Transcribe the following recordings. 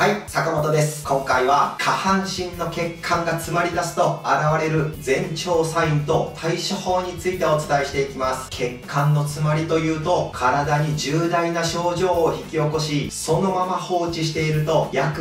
はい、坂本です。今回は下半身の血管が詰まり出すと現れる前兆サインと対処法についてお伝えしていきます。血管の詰まりというと体に重大な症状を引き起こし、そのまま放置していると約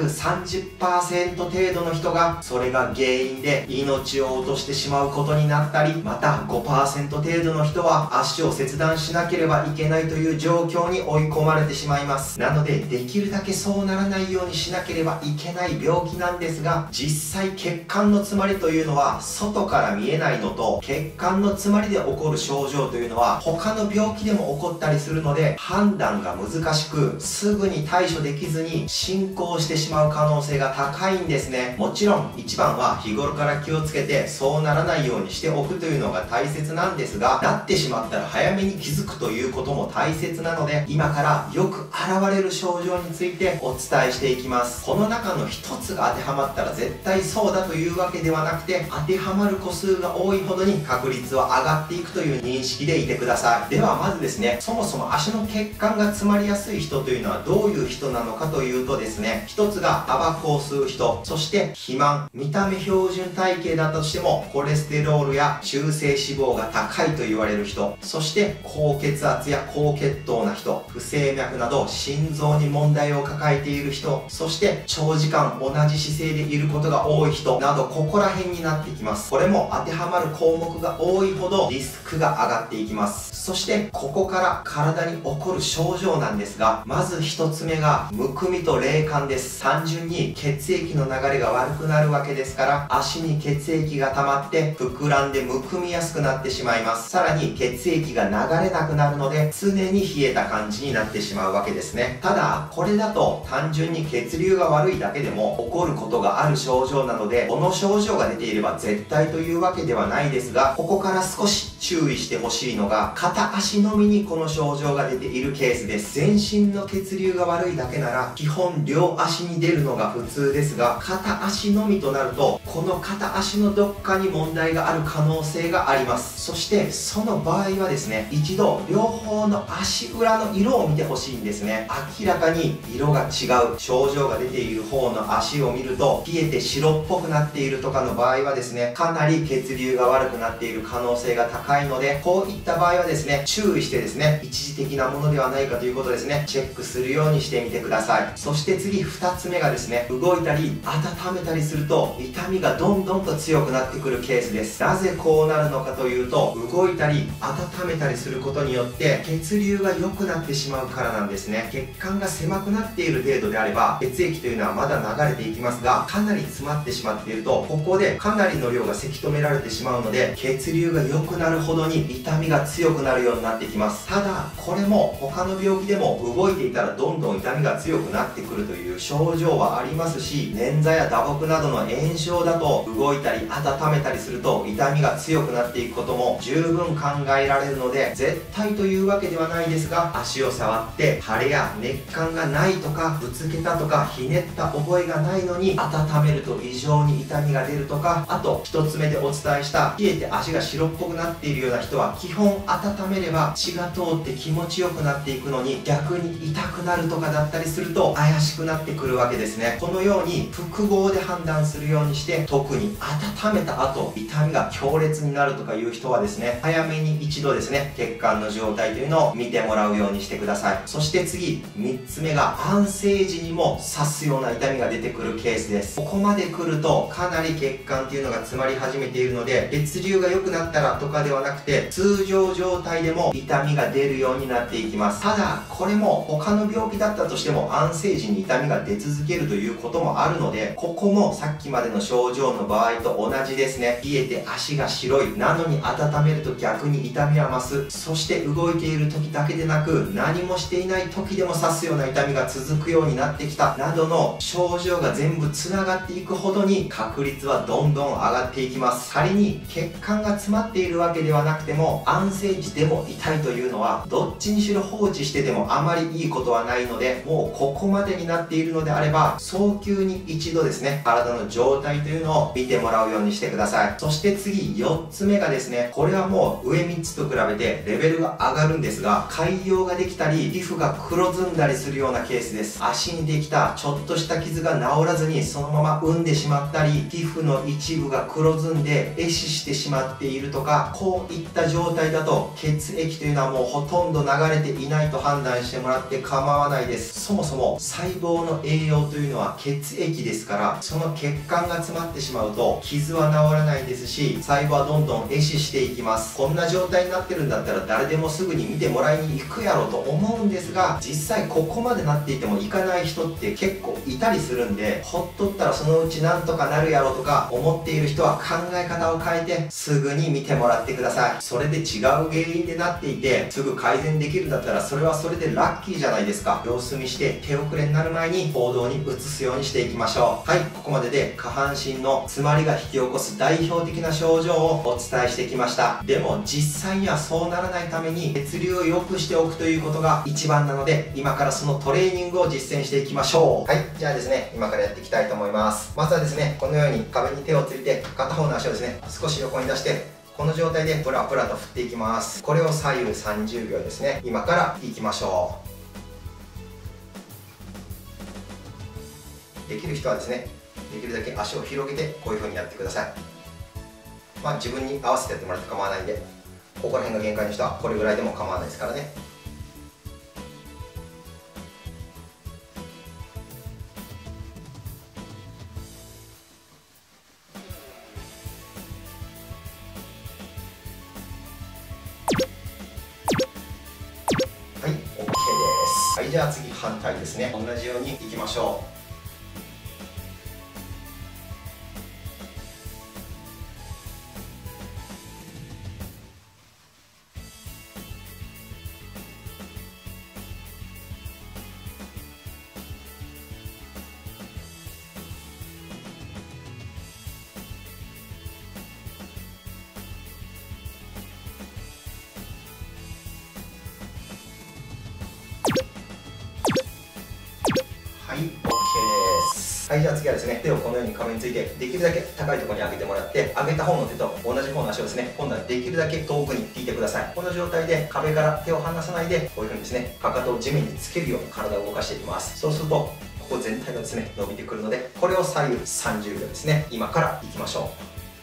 30% 程度の人がそれが原因で命を落としてしまうことになったり、また 5% 程度の人は足を切断しなければいけないという状況に追い込まれてしまいます。なのでできるだけそうならないようにしなければいけない病気なんですが、実際血管の詰まりというのは外から見えないのと、血管の詰まりで起こる症状というのは他の病気でも起こったりするので、判断が難しくすぐに対処できずに進行してしまう可能性が高いんですね。もちろん一番は日頃から気をつけてそうならないようにしておくというのが大切なんですが、なってしまったら早めに気づくということも大切なので、今からよく現れる症状についてお伝えしていきます。この中の一つが当てはまったら絶対そうだというわけではなくて、当てはまる個数が多いほどに確率は上がっていくという認識でいてください。ではまずですね、そもそも足の血管が詰まりやすい人というのはどういう人なのかというとですね、一つがタバコを吸う人、そして肥満、見た目標準体型だったとしてもコレステロールや中性脂肪が高いと言われる人、そして高血圧や高血糖な人、不整脈など心臓に問題を抱えている人、そして長時間同じ姿勢でいることが多い人など、ここら辺になってきます。これも当てはまる項目が多いほどリスクが上がっていきます。そしてここから体に起こる症状なんですが、まず一つ目がむくみと冷感です。単純に血液の流れが悪くなるわけですから、足に血液が溜まって膨らんでむくみやすくなってしまいます。さらに血液が流れなくなるので常に冷えた感じになってしまうわけですね。ただこれだと単純に血流が悪いだけでも起こることがある症状なので、この症状が出ていれば絶対というわけではないですが、ここから少し注意してほしいのが、片足のみにこの症状が出ているケースです。全身の血流が悪いだけなら基本両足に出るのが普通ですが、片足のみとなるとこの片足のどっかに問題がある可能性があります。そしてその場合はですね、一度両方の足裏の色を見てほしいんですね。明らかに色が違う症状が出ている方の足を見ると冷えて白っぽくなっているとかの場合はですね、かなり血流が悪くなっている可能性が高いので、こういった場合はですね、注意してですね、一時的なものではないかということですね、チェックするようにしてみてください。そして次2つ目がですね、動いたり温めたりすると痛みがどんどんと強くなってくるケースです。なぜこうなるのかというと、動いたり温めたりすることによって血流が良くなってしまうからなんですね。血管が狭くなっている程度であれば血液というのはまだ流れていきますが、かなり詰まってしまっているとここでかなりの量がせき止められてしまうので、血流が良くなるほどに痛みが強くなるようになってきます。ただこれも他の病気でも動いていたらどんどん痛みが強くなってくるという症状はありますし、捻挫や打撲などの炎症だと動いたり温めたりすると痛みが強くなっていくことも十分考えられるので、絶対というわけではないですが、足を触って腫れや熱感がないとか、ぶつけたとかひねった覚えがないのに温めると異常に痛みが出るとか、あと1つ目でお伝えした冷えて足が白っぽくなっているような人は基本温めれば血が通って気持ちよくなっていくのに逆に痛くなるとかだったりすると怪しくなってくるわけですね。このように複合で判断するようにして、特に温めた後痛みが強烈になるとかいう人はですね、早めに一度ですね、血管の状態というのを見てもらうようにしてください。そして次3つ目が安静時にも刺すような痛みが出てくるケースです。ここまで来るとかなり血管っていうのが詰まり始めているので、血流が良くなったらとかではなくて通常状態でも痛みが出るようになっていきます。ただこれも他の病気だったとしても安静時に痛みが出続けるということもあるので、ここもさっきまでの症状の場合と同じですね。冷えて足が白いなのに温めると逆に痛みは増す。そして動いている時だけでなく何もしていない時でも刺すような痛みが続くようになってきたなどの症状が全部つながっていくほどに確率はどんどん上がっていきます。仮に血管が詰まっているわけでではなくても安静時でも痛いというのはどっちにしろ放置しててもあまりいいことはないので、もうここまでになっているのであれば早急に一度ですね、体の状態というのを見てもらうようにしてください。そして次4つ目がですね、これはもう上3つと比べてレベルが上がるんですが、潰瘍ができたり皮膚が黒ずんだりするようなケースです。足にできたちょっとした傷が治らずにそのまま産んでしまったり、皮膚の一部が黒ずんで壊死してしまっているとか、こういった状態だと血液というのはもうほとんど流れていないと判断してもらって構わないです。そもそも細胞の栄養というのは血液ですから、その血管が詰まってしまうと傷は治らないですし、細胞はどんどん壊死していきます。こんな状態になってるんだったら誰でもすぐに見てもらいに行くやろと思うんですが、実際ここまでなっていても行かない人って結構いたりするんで、ほっとったらそのうちなんとかなるやろとか思っている人は考え方を変えてすぐに見てもらってください。それで違う原因でなっていてすぐ改善できるんだったらそれはそれでラッキーじゃないですか。様子見して手遅れになる前に行動に移すようにしていきましょう。はい、ここまでで下半身の詰まりが引き起こす代表的な症状をお伝えしてきました。でも実際にはそうならないために血流を良くしておくということが一番なので、今からそのトレーニングを実践していきましょう。はい、じゃあですね、今からやっていきたいと思います。まずはですね、このように壁に手をついて片方の足をですね少し横に出して、この状態でプラプラと振っていきます。これを左右30秒ですね、今からいきましょう。できる人はですね、できるだけ足を広げてこういう風にやってください。自分に合わせてやってもらって構わないんで、ここら辺が限界の人はこれぐらいでも構わないですからね。はい、OK です。はい、じゃあ次反対ですね、同じようにいきましょう。はい、OK です。はい、じゃあ次はですね、手をこのように壁について、できるだけ高いところに上げてもらって、上げた方の手と同じ方の足をですね、今度はできるだけ遠くに引いてください。この状態で壁から手を離さないで、こういう風にですね、かかとを地面につけるように体を動かしていきます。そうすると、ここ全体がですね、伸びてくるので、これを左右30秒ですね、今からいきましょう。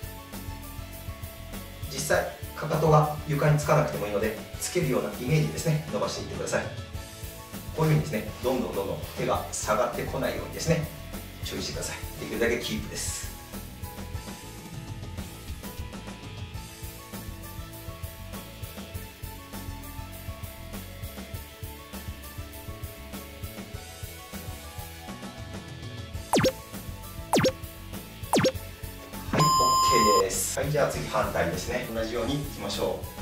実際、かかとが床につかなくてもいいので、つけるようなイメージですね、伸ばしていってください。こういう風にですね、どんどん手が下がってこないようにですね、注意してください。できるだけキープです。はい、OK です。はい、じゃあ次反対ですね。同じようにいきましょう。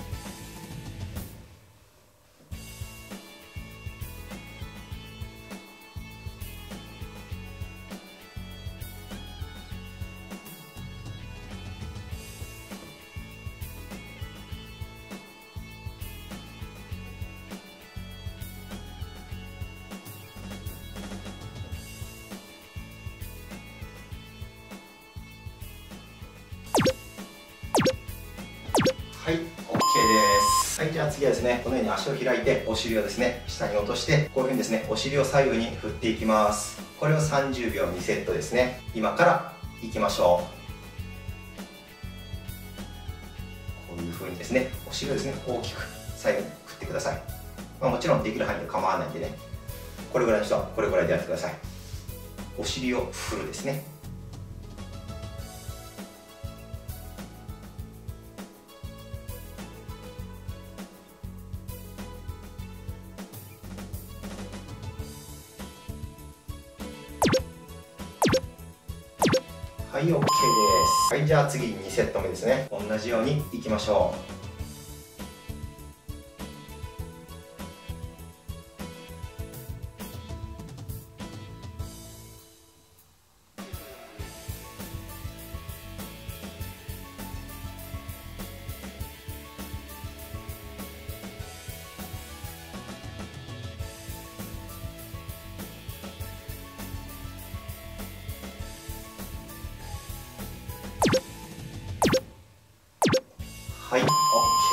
はい、OK です。はい、じゃあ次はですね、このように足を開いて、お尻をですね、下に落として、こういうふうにですね、お尻を左右に振っていきます。これを30秒2セットですね。今からいきましょう。こういうふうにですね、お尻をですね、大きく左右に振ってください。もちろんできる範囲で構わないんでね、これぐらいの人はこれぐらいでやってください。お尻を振るですね。はい、OK です。はい、じゃあ次2セット目ですね。同じようにいきましょう。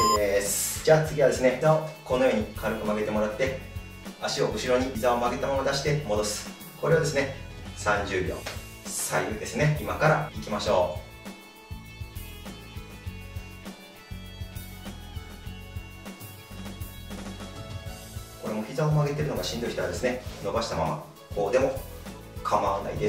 OK です。じゃあ次はですね、膝をこのように軽く曲げてもらって、足を後ろに膝を曲げたまま出して戻す。これをですね、30秒。左右ですね。今からいきましょう。これも膝を曲げてるのがしんどい人はですね、伸ばしたままこうでも構わないです。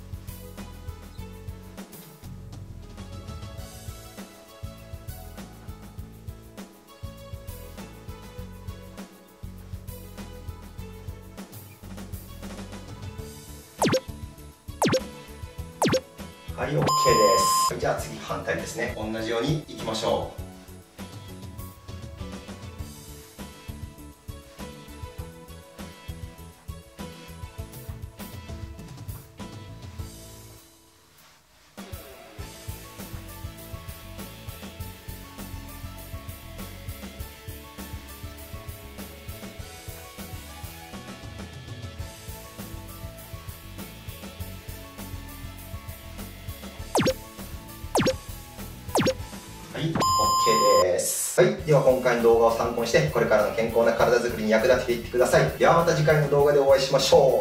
はい、OK です。じゃあ次反対ですね。同じようにいきましょう。はい、OK です。はい、では今回の動画を参考にして、これからの健康な体づくりに役立てていってください。ではまた次回の動画でお会いしましょう。